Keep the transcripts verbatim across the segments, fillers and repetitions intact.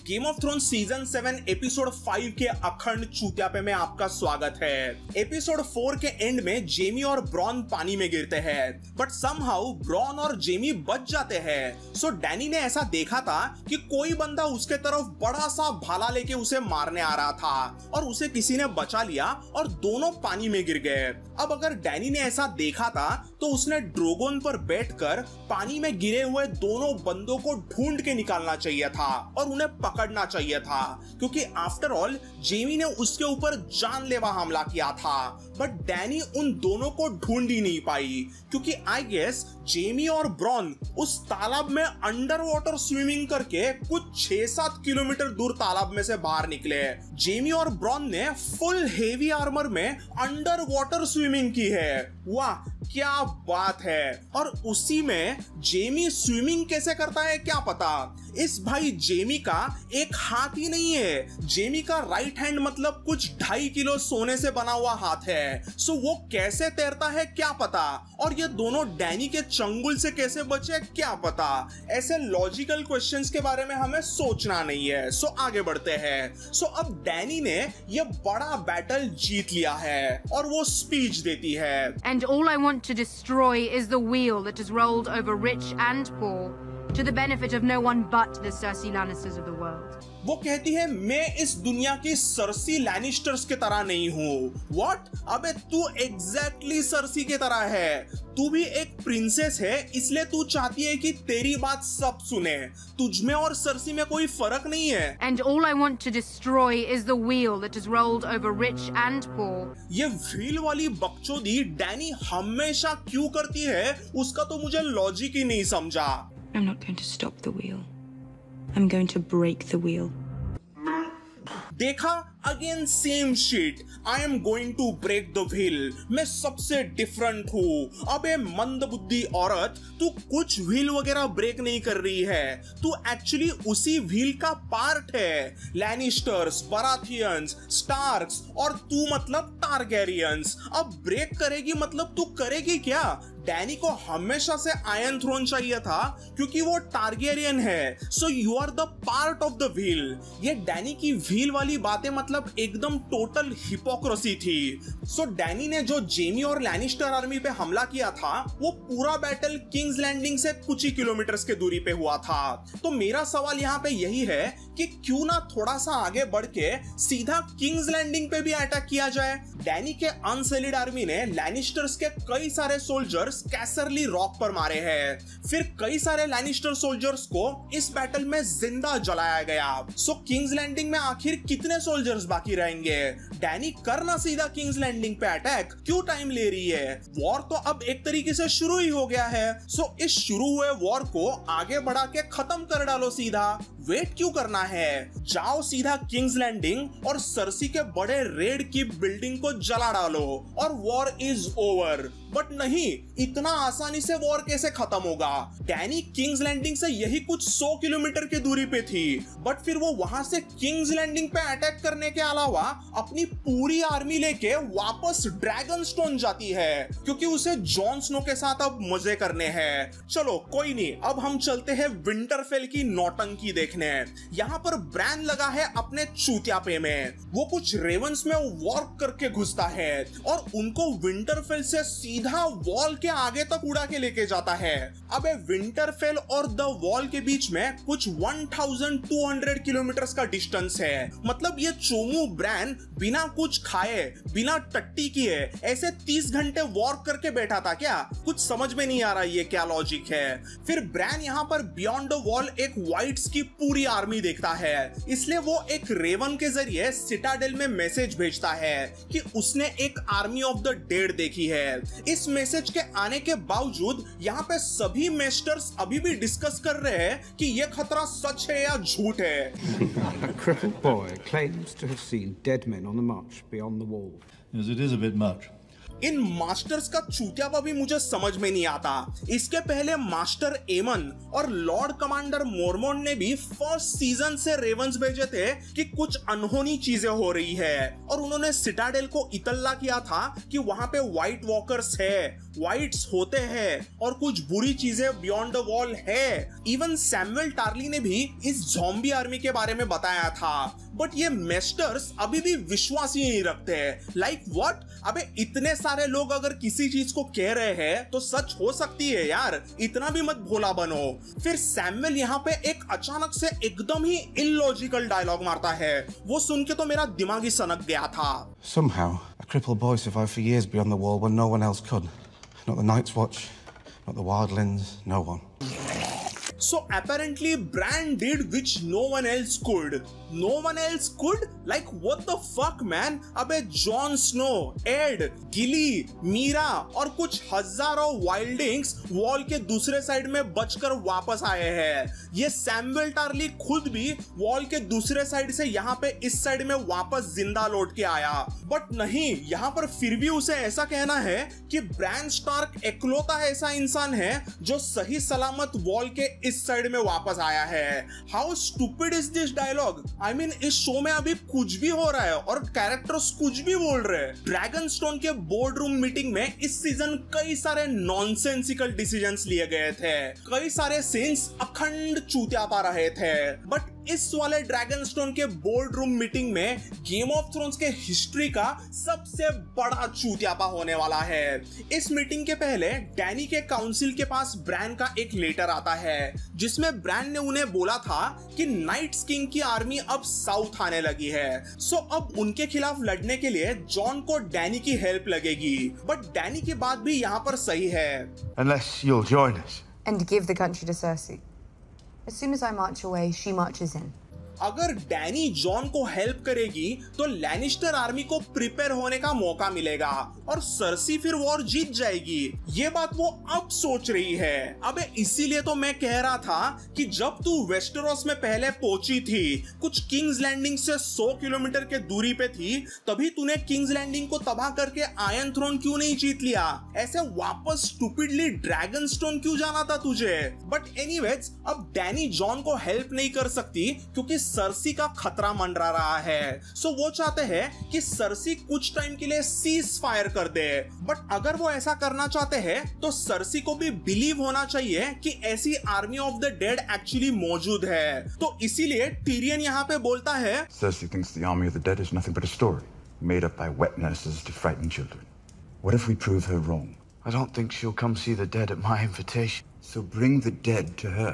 Game of thrones season seven episode five के अखंड चूतियापे में आपका स्वागत है। एपिसोड फोर के एंड में जेमी और ब्रॉन पानी में गिरते हैं, बट समहाउ ब्रॉन और जेमी बच जाते हैं। सो डैनी ने ऐसा देखा था कि कोई बंदा उसके तरफ बड़ा सा भाला लेके उसे मारने आ रहा था और उसे किसी ने बचा लिया और दोनों पानी में गिर गए। अब अगर डैनी ने ऐसा देखा था तो उसने ड्रोगोन पर बैठकर पानी में गिरे हुए दोनों बंदों को ढूंढ के निकालना चाहिए था और उन्हें पकड़ना चाहिए था, क्योंकि आफ्टर ऑल जेमी ने उसके ऊपर जानलेवा हमला किया था। बट डैनी उन दोनों को ढूंढ ही नहीं पाई, क्योंकि आई गेस जेमी और ब्रॉन उस तालाब में अंडर वाटर स्विमिंग करके कुछ छह सात किलोमीटर दूर तालाब में से बाहर निकले। जेमी और ब्रॉन ने फुल हेवी आर्मर में अंडर वाटर स्विमिंग की है। वाह क्या बात है। और उसी में जेमी स्विमिंग कैसे करता है क्या पता। इस भाई जेमी का एक हाथ ही नहीं है। जेमी का राइट हैंड मतलब कुछ ढाई किलो सोने से बना हुआ हाथ है। सो वो कैसे तैरता है क्या पता, और ये दोनों डैनी के चंगुल से कैसे बचे क्या पता। ऐसे लॉजिकल क्वेश्चंस के बारे में हमें सोचना नहीं है। सो आगे बढ़ते हैं। सो अब डैनी ने ये बड़ा बैटल जीत लिया है और वो स्पीच देती है। And all I want to destroy is the wheel that has rolled over rich and poor, to the benefit of no one but the Cersei Lannisters of the world. वो कहती है मैं इस दुनिया की सर्सी लैनिस्टर्स के तरह नहीं हूँ। What? अबे तू एग्जैक्टली सर्सी के तरह है। तू भी एक प्रिंसेस है, इसलिए तू चाहती है कि तेरी बात सब सुने। तुझमें और सर्सी में कोई फर्क नहीं है। And all I want to destroy is the wheel that has rolled over rich and poor. ये व्हील वाली बकचोदी डैनी हमेशा क्यों करती है, उसका तो मुझे लॉजिक ही नहीं समझा। I'm not going to stop the wheel. I'm going to break the wheel. देखा, again same shit. I am going to break the wheel. मैं सबसे डिफरेंट हूँ। अबे मंदबुद्धि औरत, तू कुछ व्हील वगैरह ब्रेक नहीं कर रही है। तू एक्चुअली उसी व्हील का पार्ट है। लैनिस्टर्स, बराथियंस, स्टार्क्स और तू मतलब टारगेरियंस। अब ब्रेक करेगी मतलब तू करेगी क्या। डैनी को हमेशा से आयरन थ्रोन चाहिए था क्योंकि वो टारगेरियन है। So you are the part of the wheel. ये डैनी की व्हील वाली बातें मतलब एकदम टोटल हिपोक्रेसी थी। सो डैनी ने जो जेमी और लैनिस्टर आर्मी पे हमला किया था वो पूरा बैटल किंग्स लैंडिंग से कुछ ही किलोमीटर्स के दूरी पे हुआ था। तो मेरा सवाल यहाँ पे यही है कि क्यों ना थोड़ा सा आगे बढ़ के सीधा किंग्स लैंडिंग पे भी अटैक किया जाए। डैनी के अनसेलिड आर्मी ने लैनिस्टर्स के कई सारे सोल्जर्स कैसरली रॉक पर मारे हैं। फिर कई सारे लैनिस्टर सोल्जर्स को इस बैटल में जिंदा जलाया गया। सो किंग्स लैंडिंग में आखिर कितने सोल्जर्स बाकी रहेंगे। डैनी करना सीधा किंग्स लैंडिंग पे अटैक, क्यों टाइम ले रही है। वॉर तो अब एक तरीके से शुरू ही हो गया है। सो इस शुरू हुए वॉर को आगे बढ़ा के खत्म कर डालो सीधा। वेट क्यों करना है, जाओ सीधा किंग्स लैंडिंग और सर्सी के बड़े रेड की बिल्डिंग को जला डालो और वॉर इज ओवर। बट नहीं, इतना आसानी से वॉर कैसे खत्म होगा। डैनी किंग्स लैंडिंग से यही कुछ सौ किलोमीटर की दूरी पे थी, बट फिर वो वहां से किंग्स लैंडिंग पे अटैक करने के अलावा अपनी पूरी आर्मी लेके वापस ड्रैगन स्टोन जाती है, क्योंकि उसे जॉन स्नो के साथ अब मजे करने हैं। चलो कोई नहीं, अब हम चलते हैं विंटरफेल की नौटंकी देखने। यहाँ पर ब्रैन लगा है अपने चूतियापे में। वो कुछ रेवंस में वॉर करके घुसता है और उनको विंटरफेल से सीधा वॉल के आगे तक उड़ा के लेके जाता है। अबे विंटरफेल और द वॉल के बीच में कुछ बारह सौ किलोमीटर का डिस्टेंस है। मतलब ये चोमू ब्रैन बिना कुछ खाए, बिना टट्टी किए ऐसे तीस घंटे वॉर करके बैठा था क्या। कुछ समझ में नहीं आ रहा ये क्या लॉजिक है। फिर ब्रैन यहाँ पर बियॉन्ड द वॉल एक व्हाइट्स की पूरी आर्मी देखता है, इसलिए वो एक रेवन के जरिए सिटाडेल में मैसेज भेजता है कि उसने एक आर्मी ऑफ द डेड देखी है। इस मैसेज के आने के बावजूद यहाँ पे सभी मेस्टर्स अभी भी डिस्कस कर रहे हैं कि ये खतरा सच है या झूठ है। A crippled boy claims to have seen dead men on the march beyond the wall. Yes, it is a bit much. इन मास्टर्स का चूतियापा भी मुझे समझ में नहीं आता। इसके पहले मास्टर एमन और लॉर्ड कमांडर मोरमोन ने भी फर्स्ट सीजन से रेवंस भेजे थे कि कुछ अनहोनी चीजें हो रही है, और उन्होंने सिटाडेल को इतल्ला किया था कि वहां पे व्हाइट वॉकर्स है। वाइट्स होते हैं और कुछ बुरी चीजें बियॉन्ड द वॉल है। इवन सैमुअल टार्ली ने भी इस ज़ॉम्बी आर्मी के बारे में बताया था, बट ये मेस्टर्स अभी भी विश्वास ही नहीं रखते हैं। Like what? अबे इतने सारे लोग अगर किसी चीज को कह रहे हैं तो सच हो सकती है यार, इतना भी मत भोला बनो। फिर सैमुअल यहाँ पे एक अचानक से एकदम ही इलॉजिकल डायलॉग मारता है, वो सुन के तो मेरा दिमाग ही सनक गया था। Somehow, a crippled boy survived for years beyond the wall when no one else could. Not the Night's Watch, not the Wildlands, no one. So apparently Bran did which no one else could. No one else could? Like what the fuck man? अबे Jon Snow, Edd, Gilly, Meera और कुछ हजारों वाइल्डिंग्स wall के दूसरे side में बचकर वापस आए हैं। ये सैमुअल टार्ली खुद भी वॉल के दूसरे साइड से यहाँ पे इस साइड में वापस जिंदा लौट के आया, बट नहीं, यहाँ पर फिर भी उसे ऐसा कहना है कि ब्रान स्टार्क एकलौता ऐसा इंसान है जो सही सलामत वॉल के इस साइड में वापस आया है। How stupid is this dialogue? I mean इस शो में अभी कुछ भी हो रहा है और कैरेक्टर्स कुछ भी बोल रहे हैं। ड्रैगनस्टोन के बोर्ड रूम मीटिंग में इस सीजन कई सारे नॉनसेंसिकल डिसीजंस लिए गए थे, कई सारे सीन्स अखंड चूतियापा रहे थे, बट इस वाले ड्रैगनस्टोन के बोर्ड रूम मीटिंग में गेम ऑफ थ्रोन्स के हिस्ट्री का सबसे बड़ा चूतियापा होने वाला है। इस मीटिंग के पहले डैनी के काउंसिल के पास ब्रान का एक लेटर आता है जिसमें ब्रान ने उन्हें बोला था कि नाइट्स किंग की आर्मी अब साउथ आने लगी है, सो अब उनके खिलाफ लड़ने के लिए जॉन को डैनी की हेल्प लगेगी। बट डैनी की बात भी यहाँ पर सही है। Unless you'll join us. And give the country to Cersei. As soon as I march away, she marches in. अगर डैनी जॉन को हेल्प करेगी तो लैनिस्टर आर्मी को प्रिपेयर होने का मौका मिलेगा और सर्सी फिर वॉर जीत जाएगी। ये बात वो अब सोच रही है। अबे इसीलिए तो मैं कह रहा था कि जब तू वेस्टरोस में पहले पहुंची थी, कुछ किंग्स लैंडिंग से सौ किलोमीटर के दूरी पे थी, तभी तूने किंग्स लैंडिंग को तबाह करके आयरन थ्रोन क्यों नहीं जीत लिया? ऐसे वापस स्टूपिडली ड्रैगनस्टोन क्यों जाना था तुझे? बट एनीवेज, अब डैनी जॉन को हेल्प नहीं कर सकती क्योंकि सर्सी का खतरा मंडरा रहा है। सो वो चाहते हैं कि सर्सी कुछ टाइम के लिए सीज फायर कर दे, बट अगर वो ऐसा करना चाहते हैं तो सर्सी को भी बिलीव होना चाहिए कि ऐसी army of the dead actually मौजूद है। तो इसीलिए टिरियन यहाँ पे बोलता है, Cersei thinks the army of the dead is nothing but a story made up by wet nurses to frighten children. What if we prove her wrong? I don't think she'll come see the dead at my invitation. So bring the dead to her.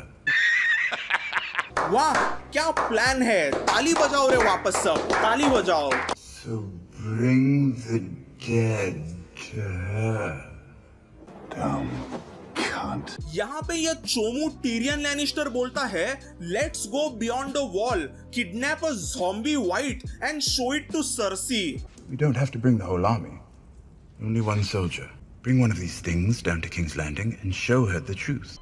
वाह क्या plan है, ताली बजाओ रे वापस, सब ताली बजाओ। So bring the dead to her. Dumb cunt. यहाँ पे ये चोमू टिरियन लैनिस्टर बोलता है, let's go beyond the wall, kidnap a zombie wight and show it to Cersei. We don't have to bring the whole army. Only one soldier. Bring one of these things down to King's Landing and show her the truth.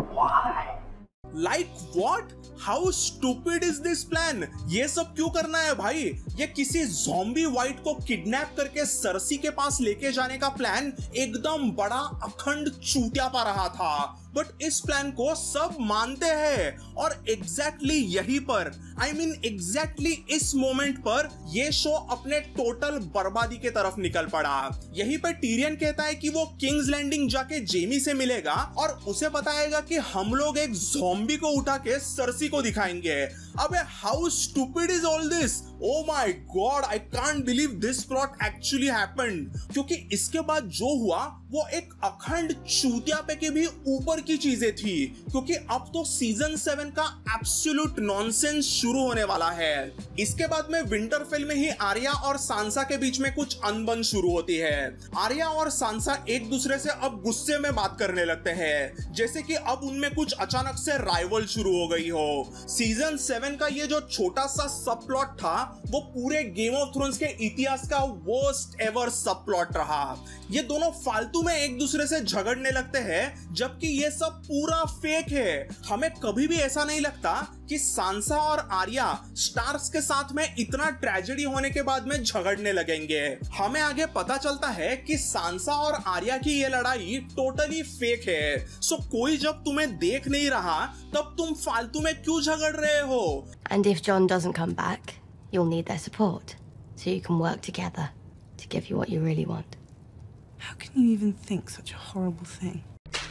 Like what? How stupid is this plan? ये सब क्यों करना है भाई? ये किसी zombie wight को kidnap करके सर्सी के पास लेके जाने का प्लान एकदम बड़ा अखंड चूतियापा रहा था, बट इस प्लान को सब मानते हैं और एग्जैक्टली exactly यहीं पर, आई मीन एग्जैक्टली इस मोमेंट पर ये शो अपने टोटल बर्बादी के तरफ निकल पड़ा। यहीं पर टिरियन कहता है कि वो किंग्स लैंडिंग जाके जेमी से मिलेगा और उसे बताएगा कि हम लोग एक ज़ॉम्बी को उठा के सर्सी को दिखाएंगे। अबे how stupid is all this? Oh my God, I can't believe this plot actually happened. क्योंकि इसके बाद जो हुआ वो एक अखंड चूतियापे के भी ऊपर की चीजें थी, क्योंकि अब तो सीजन सेवन का एब्सोल्यूट नॉनसेंस शुरू होने वाला है। इसके बाद में विंटरफेल में ही आर्या और सांसा के बीच में कुछ अनबन शुरू होती है। आर्या और सांसा एक दूसरे से अब गुस्से में बात करने लगते हैं, जैसे कि अब उनमें कुछ अचानक से राइवल शुरू हो गई हो। सीजन सेवन का ये जो छोटा सा सब प्लॉट था वो पूरे गेम ऑफ थ्रोन्स के इतिहास का वर्स्ट एवर सब प्लॉट रहा। ये दोनों फालतू में एक दूसरे से झगड़ने लगते हैं, जबकि ये सब पूरा फेक है। हमें कभी भी ऐसा नहीं लगता कि सांसा और आर्या स्टार्स के साथ में इतना ट्रेजेडी होने के बाद में झगड़ने लगेंगे। हमें आगे पता चलता है कि सांसा और आर्या की ये लड़ाई टोटली फेक है। सो कोई जब तुम्हें देख नहीं रहा तब तुम फालतू में क्यों झगड़ रहे हो? And if John doesn't come back, you'll need their support, so you can work together to give you what you really want. How can you even think such a horrible thing?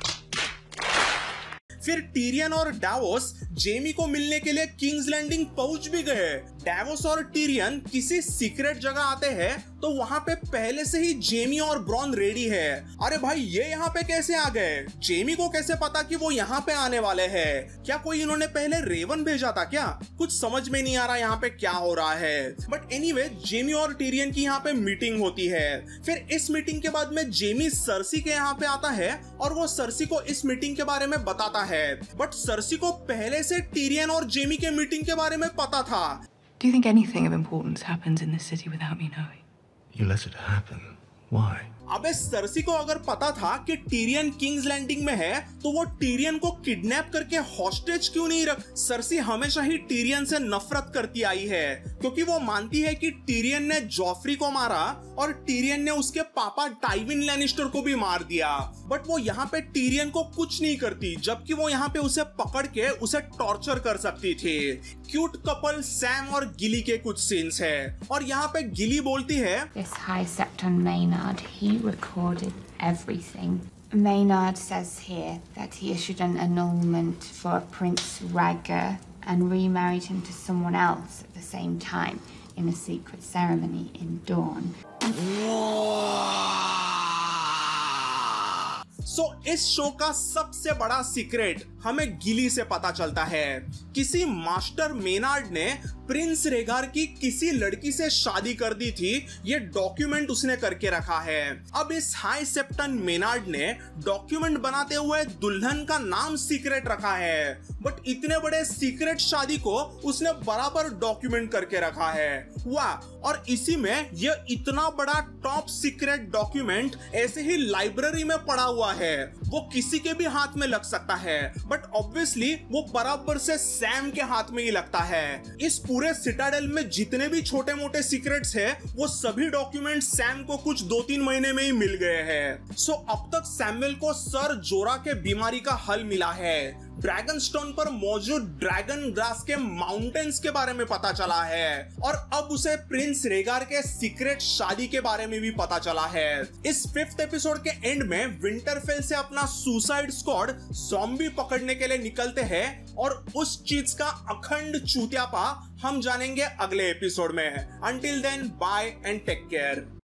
फिर Tyrion और Davos Jaime को मिलने के लिए King's Landing पहुंच भी गए। Davos और टीरियन किसी सीक्रेट जगह आते हैं तो वहां पे पहले से ही जेमी और ब्रॉन रेडी है। अरे भाई ये यहाँ पे कैसे आ गए? जेमी को कैसे पता कि वो यहाँ पे आने वाले हैं? क्या कोई इन्होंने पहले रेवन भेजा था क्या? कुछ समझ में नहीं आ रहा यहाँ पे क्या हो रहा है। बट एनीवे जेमी और टीरियन की यहाँ पे मीटिंग होती है। फिर इस मीटिंग के बाद में जेमी सर्सी के यहाँ पे आता है और वो सर्सी को इस मीटिंग के बारे में बताता है। बट सर्सी को पहले से टीरियन और जेमी के मीटिंग के बारे में पता था। Do you think anything of importance happens in this city without me knowing? You let it happen. Why? अबे सर्सी को अगर पता था कि टीरियन किंग्स लैंडिंग में है तो वो टीरियन को किडनैप करके हॉस्टेज क्यों नहीं रख? सर्सी हमेशा ही टीरियन से नफरत करती आई है क्योंकि वो मानती है कि टीरियन ने जॉफ्री को मारा और टीरियन ने उसके पापा टाइविन लैनिस्टर को भी मार दिया। बट वो यहाँ पे टीरियन को कुछ नहीं करती जबकि वो यहाँ पे उसे पकड़ के उसे टॉर्चर कर सकती थी। क्यूट कपल सैम और गिली के कुछ सीन्स है और यहाँ पे गिली बोलती है, This High Septon Maynard, he recorded everything. Maynard says here that he issued an annulment for Prince Rhaegar and remarried him to someone else at the same time in a secret ceremony in Dawn. So so, इस show का सबसे बड़ा secret हमें गिली से पता चलता है। किसी मास्टर मेनार्ड ने प्रिंस रेगार की किसी लड़की से शादी कर दी थी, ये डॉक्यूमेंट उसने करके रखा है। अब इस हाई सेप्टन मेनार्ड ने डॉक्यूमेंट बनाते हुए दुल्हन का नाम सीक्रेट रखा है। बट इतने बड़े सीक्रेट शादी को उसने बराबर डॉक्यूमेंट करके रखा है। वाह! और इसी में ये इतना बड़ा टॉप सीक्रेट डॉक्यूमेंट ऐसे ही लाइब्रेरी में पड़ा हुआ है। वो किसी के भी हाथ में लग सकता है बट ऑब्वियसली वो बराबर से सैम के हाथ में ही लगता है। इस पूरे सिटाडेल में जितने भी छोटे मोटे सीक्रेट्स है वो सभी डॉक्यूमेंट सैम को कुछ दो तीन महीने में ही मिल गए हैं। सो अब तक सैमुअल को सर जोरा के बीमारी का हल मिला है। ड्रैगनस्टोन पर मौजूद ड्रैगन ग्रास के माउंटेन्स के बारे में पता चला है और अब उसे प्रिंस रेगार के सीक्रेट शादी के बारे में भी पता चला है। इस फिफ्थ एपिसोड के एंड में विंटरफेल से अपना सुसाइड स्क्वाड ज़ॉम्बी पकड़ने के लिए निकलते हैं और उस चीज का अखंड चूतियापा हम जानेंगे अगले एपिसोड में। Until then bye and take care.